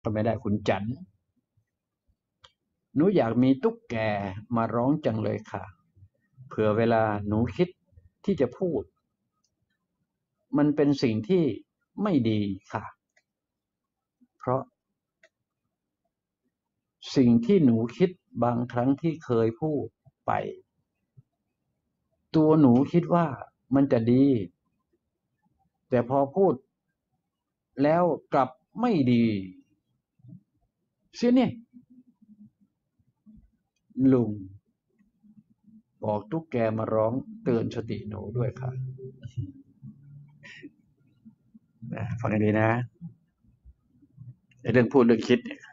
ก็ไม่ได้คุณจันหนูอยากมีตุ๊กแกมาร้องจังเลยค่ะเผื่อเวลาหนูคิดที่จะพูดมันเป็นสิ่งที่ไม่ดีค่ะเพราะสิ่งที่หนูคิดบางครั้งที่เคยพูดไปตัวหนูคิดว่ามันจะดีแต่พอพูดแล้วกลับไม่ดีเสียเนี่ยลุงบอกตุ๊กแกมาร้องเตือนสติหนูด้วยค่ะฟังให้ดีนะในเรื่องพูดเรื่องคิดเนี่ย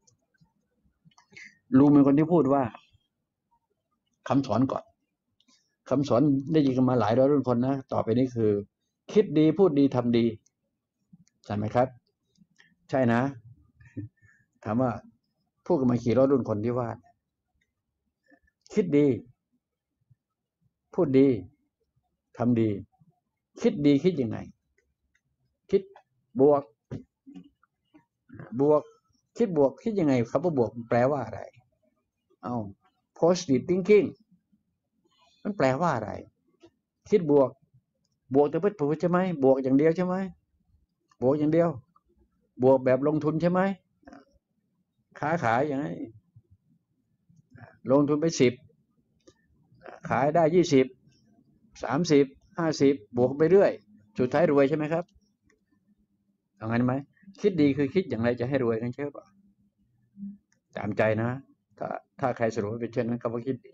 ลุงเป็นคนที่พูดว่าคำสอนก่อนคำสอนได้ยินกันมาหลายร้อยรุ่นคนนะต่อไปนี้คือคิดดีพูดดีทำดีใช่ไหมครับใช่นะถามว่าพูดกันมากี่ร้อยรุ่นคนที่ว่าคิดดีพูดดีทำดีคิดดีคิดยังไงคิดบวกบวกคิดบวกคิดยังไงครับว่าบวกแปลว่าอะไรเอา positive thinking มันแปลว่าอะไรคิดบวกบวกแต่เพื่อใช่ไหมบวกอย่างเดียวใช่ไหมบวกอย่างเดียวบวกแบบลงทุนใช่ไหมค้าขายอย่างไรลงทุนไป10ขายได้20 30 50บวกไปเรื่อยสุดท้ายรวยใช่ไหมครับเอางั้นไหมคิดดีคือคิดอย่างไรจะให้รวยกันใช่ป่ะตามใจนะถ้าใครสรุปว่าเป็นเช่นนั้นก็ว่าคิดดี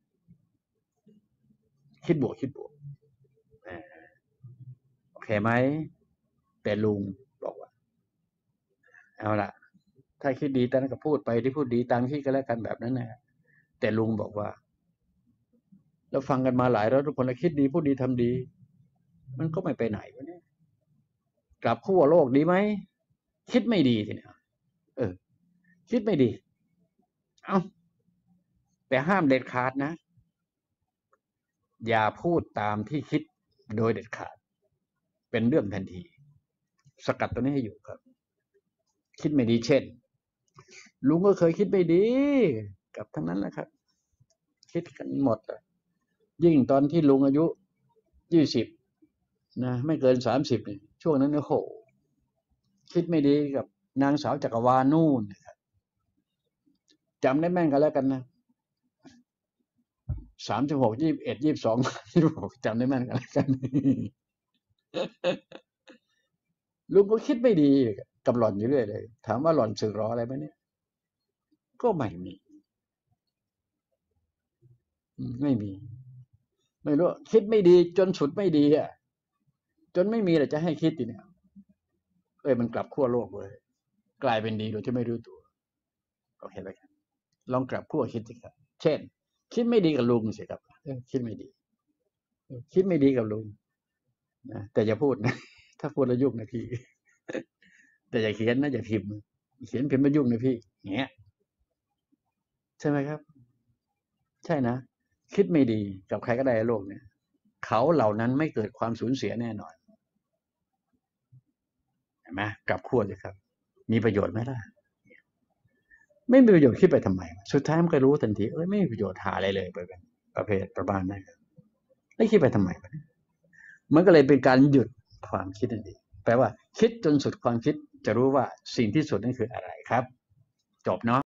คิดบวกคิดบวกโอเคไหมแต่ลุงบอกว่าเอาล่ะถ้าคิดดีตั้งก็พูดไปที่พูดดีตามคิดก็แล้วกันแบบนั้นนะแต่ลุงบอกว่าเราฟังกันมาหลายแล้วทุกคนเราคิดดีพูดดีทำดีมันก็ไม่ไปไหนวะเนี่ยกลับขั้วโลกดีไหมคิดไม่ดีทีนี้คิดไม่ดีเอาแต่ห้ามเด็ดขาดนะอย่าพูดตามที่คิดโดยเด็ดขาดเป็นเรื่องทันทีสกัดตัวนี้ให้อยู่ครับคิดไม่ดีเช่นลุงก็เคยคิดไม่ดีกับทั้งนั้นแหละครับคิดกันหมดยิ่งตอนที่ลุงอายุ20นะไม่เกิน30เนี่ยช่วงนั้นเนี่ยโหคิดไม่ดีกับนางสาวจักรวาลนู่นนะครับจำได้แม่นกันแล้วกันนะ36 21 22 26จำได้แม่นกันแล้วกันลุงก็คิดไม่ดีกับหล่อนอยู่เรื่อยเลยถามว่าหล่อนสึกหรออะไรไหมเนี่ยก็ไม่มีไม่มีไม่รู้คิดไม่ดีจนสุดไม่ดีอ่ะจนไม่มีอะไรจะให้คิดทีเนี่ยมันกลับขั้วโลกเลยกลายเป็นดีโดยที่ไม่รู้ตัวโอเคไหมครับลองกลับขั้วคิดสิครับเช่นคิดไม่ดีกับลุงสิครับคิดไม่ดีคิดไม่ดีกับลุงนะแต่อย่าพูดนะถ้าพูดแล้วยุ่งนะพี่แต่อย่าเขียนนะอย่าพิมพ์เขียนพิมพ์แล้วยุ่งนะพี่เงี้ยใช่ไหมครับใช่นะคิดไม่ดีกับใครก็ได้ในโลกเนี่ยเขาเหล่านั้นไม่เกิดความสูญเสียแน่นอนเห็นไหมกลับขั้วเลยครับมีประโยชน์ไหมล่ะไม่มีประโยชน์คิดไปทำไมสุดท้ายมันก็รู้ทันทีไม่มีประโยชน์หาอะไรเลยไปเป็นประเภทประมาณนั้นไม่คิดไปทำไมมันก็เลยเป็นการหยุดความคิดนั่นเองแปลว่าคิดจนสุดความคิดจะรู้ว่าสิ่งที่สุดนั่นคืออะไรครับจบเนาะ